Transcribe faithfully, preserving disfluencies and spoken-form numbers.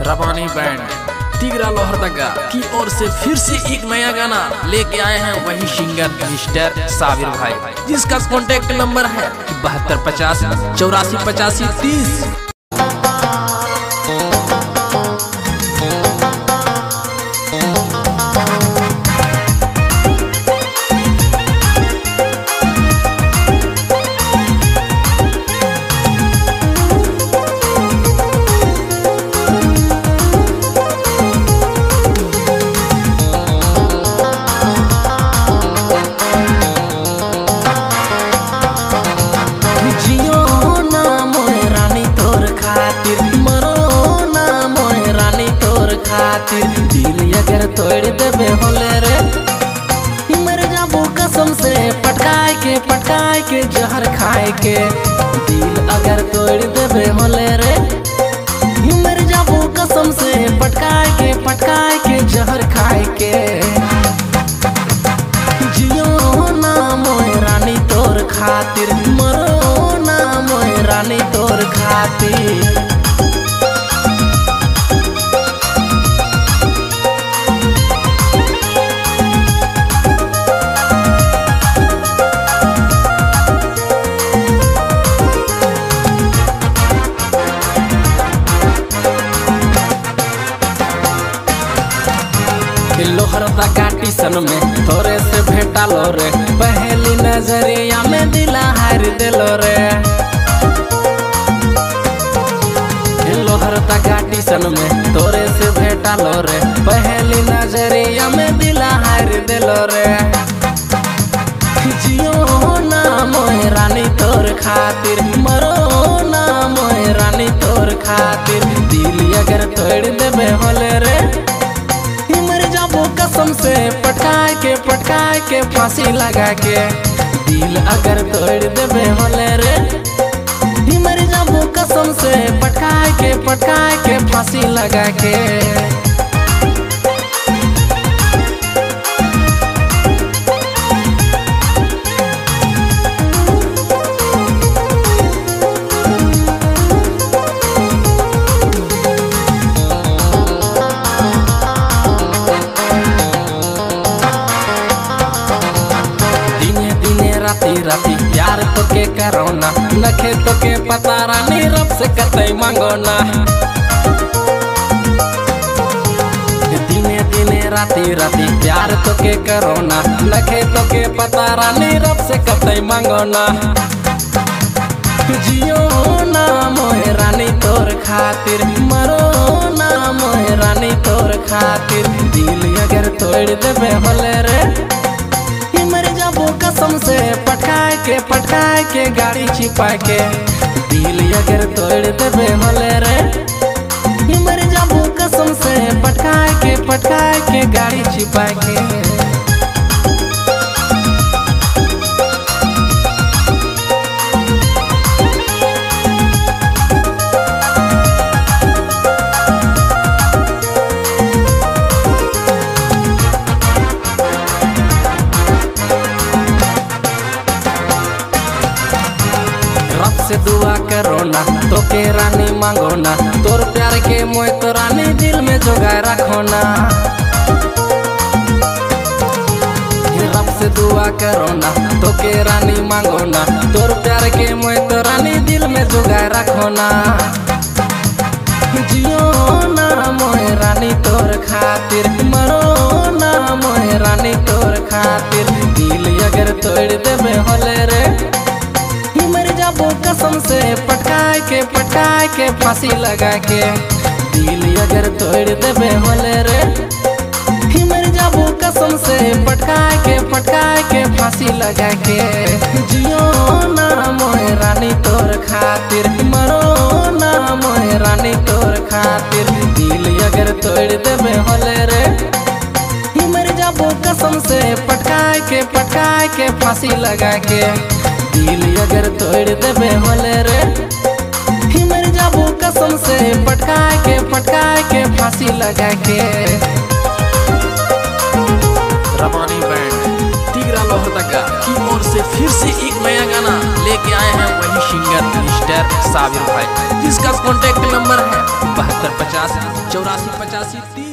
रबानी band Tigra Lohardaga की ओर से फिर से एक नया गाना लेके आए हैं। वही सिंगर मिस्टर साबिर भाई, जिसका कॉन्टेक्ट नंबर है बहत्तर पचास चौरासी पचासी तीस। दिल अगर तोड़ देबे होले रे मर जाबो कसम से पटकाए के पटकाए के जहर खाए के। दिल अगर तोड़ देबे होले रे मर जाबो कसम से पटकाए के पटकाए के जहर खाए के। जियो ना मोए रानी तोर खातिर, मरो ना मोए रानी तोर खातिर। लोहरदा काटी सन में थोड़े से भेटा लो रे, पहली नजरिया में दिला हार दिलो रे। लोहरदा काटी सन में थोड़े से भेटा लो रे, पहली नजरिया में दिला हार दिलो रे। जियो ना मोए रानी तोर खातिर, मरो ना मोए रानी तोर खातिर। दिल अगर तोड़ देबे होले रे कसम से पटकाए के पटकाए के फांसी लगा के। दिल अगर तोड़ देबे होले रे मर जाबो कसम से पटकाए के पटकाए के फांसी लगा के। राती राती प्यार तो के करोना, नखे तो के पता रानी रब से कतई मांगोना। दिने दिने राती राती प्यार तो के करोना, नखे तो के पता रानी रब से कतई मांगोना। जियो ना मोए रानी तोर खातिर, मरो ना मोए रानी तोर खातिर। दिल अगर तोड़ देबे होले रे मर जाबो कसम से पटकाए के पटकाए के गाड़ी छिपा के। दिल अगर तोड़ देबे होले रे मर जाबो कसम से पटकाए के पटकाए के गाड़ी छिपा के। से दुआ करो ना तो के रानी मांगो ना, तोर प्यार के मोए तो रानी दिल में जोगाए रखो ना। रब से दुआ करो ना तो के रानी मांगो ना, तोर प्यार के मोए तो रानी दिल में जोगाए रखो ना। जियो ना मोए रानी तोर खातिर, मरो ना मोए रानी तोर खातिर। दिल अगर तोड़ देबे होले रे मर जाबो कसम से पटकाए के पटकाए के फांसी लगा के। दिल अगर तोड़ देबे होले रे मर जाबो कसम से पटकाए के पटकाए के फांसी लगा के। जियो ना मोए रानी तोर खातिर, मरो ना मोए रानी तोर खातिर। दिल अगर तोड़ देबे होले रे मर जाबो कसम से पटकाए के पटकाए के फांसी लगा के। दिल अगर तोड़ देबे होले रे मर जाबो कसम से पटकाए के पटकाए के फांसी लगा के। रबानी बैंड तिगरा लोहरदगा की ओर से फिर से एक नया गाना लेके आए हैं। वही सिंगर मिस्टर सिंगर साबिर भाई, जिसका कॉन्टेक्ट नंबर है बहत्तर पचासी चौरासी पचासी तीस।